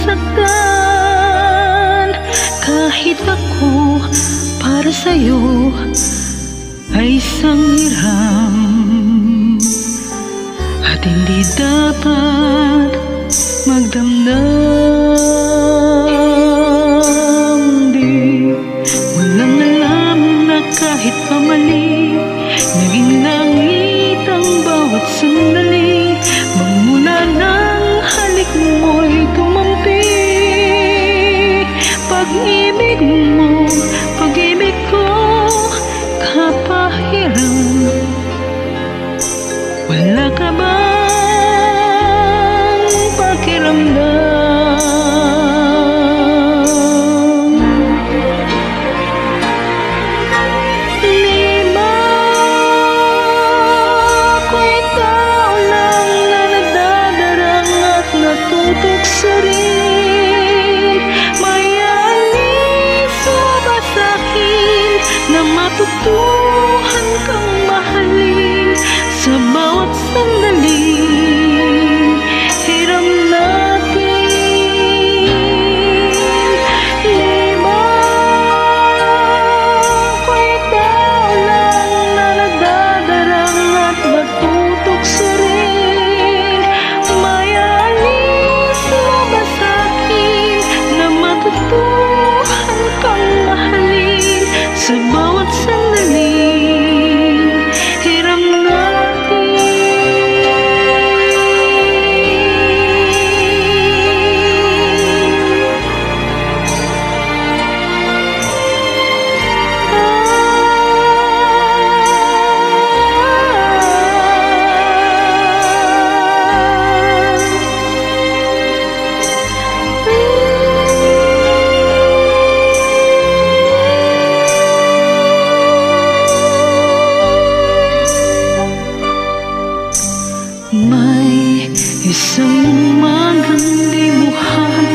masaktan. Kahit ako para sa'yo ay isang hiram, at hindi dapat magdamdam. Di mo lang alam na kahit pamali, naging langit ang bawat sandali. Magmula ng halik mo'y tumampi. Pag-ibig mo, pag-ibig ko, kapahiram. Wala ka bang pakiramdam? Di ba ako'y tao lang na nadadarang at natutokso rin? May alis mo ba sa'kin na matutuhan kang mahalin sa bawat sandali? Hiram natin. Di ba ako'y tao lang na nadadarang at natutokso rin? May alis mo ba sa'kin na matutuhan kang mahalin sa bawat sandali? Hiram natin. May isang umagang di buhat